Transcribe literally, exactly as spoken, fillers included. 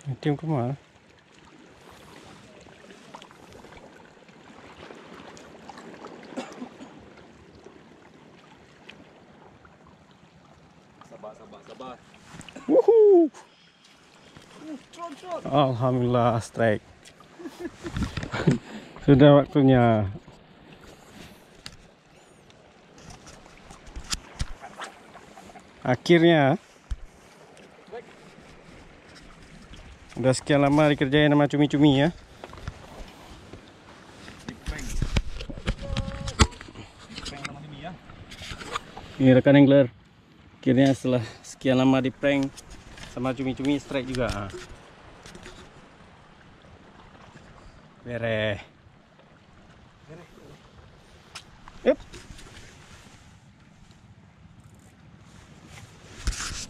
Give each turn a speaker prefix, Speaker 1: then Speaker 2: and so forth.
Speaker 1: Tim ke mana?
Speaker 2: Sabar, sabar, sabar.
Speaker 1: Woohoo!
Speaker 2: Trot, trot.
Speaker 1: Alhamdulillah strike. Sudah waktunya. Akhirnya. Udah sekian lama dikerjain sama cumi-cumi ya. Ini rekan angler. Akhirnya setelah sekian lama di prank sama cumi-cumi, strike juga. Bere. Yup.